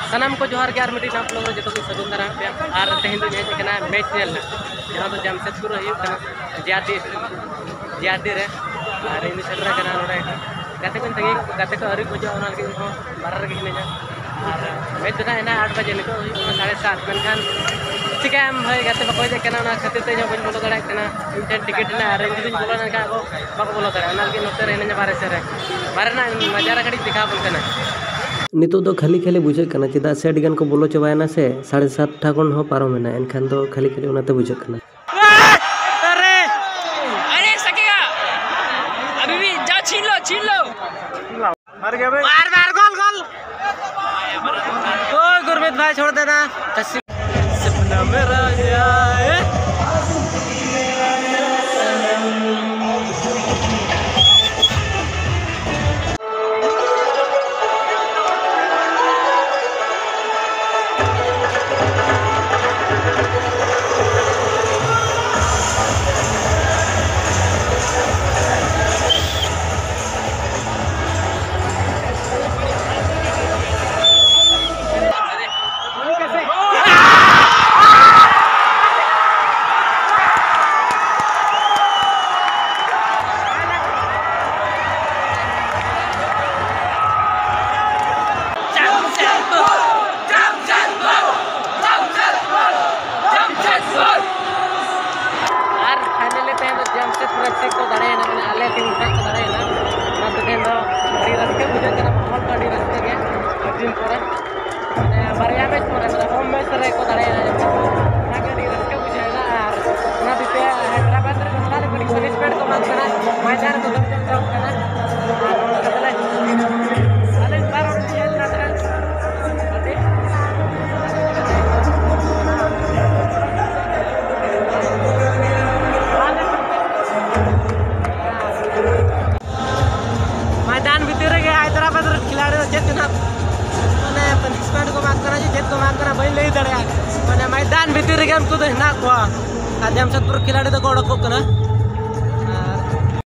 सनाम को जोहार के मिट्टी आप लोग जो सगुन दारा पे और तेहन तो हेजना मैच नेलना जहाँ तो जमशेदपुर जियादी रे और इन सेटर करना नोड़े गाते को तंगी गाते को अरी खोजा उना लगे उनको बारह रगे हिनेजा और मैच ना है 8 बजे निको 7:30 मेनखान चिकाम भाई गाते बको दे करना खातिर ते बन बोलो दड़ा करना इंटेन टिकट ना अरे दिन बोलो ना का बको बोलो दड़ा उना लगे नोते रहने बारे से रे बारे ना मजारा खड़ी दिखा बोलते नितो दो खाली खाली बुझे कना चेदा से अडिगान को बोलो चबायना से 7:30 ठाकुन हो पारो मेना एनखान दो खाली खाली उनाते बुझे कना अरे सकेगा अभी भी जा छीन लो मार गया भाई मार गोल ओ गुरमीत भाई छोड़ देना सपना मेरा है जमशेदपुर FC को दाड़ेना मैंने आले टीम को दाड़ेना ना तो देन दो अड़ी रस्के बुझे करना बहुत अड़ी रस्के के दिन पर मैंने बारिया मैच पर मतलब होम मैच रे को दाड़ेना ना के अड़ी रस्के बुझे ना और ना दिते हैदराबाद रे को दाड़े बड़ी पुलिस पेड़ को मत करना मैदान को दम दम करना कतले आले बार और ये ना मैदान भीतर के हैदराबाद खिलाड़ी चेतना मैंने पनिशमेंट को मार करना चेत को मार करना भाई ले दड़े मैंने मैदान भीतर के हमको तो हिना को जमशेदपुर खिलाड़ी तो गोड़ को करना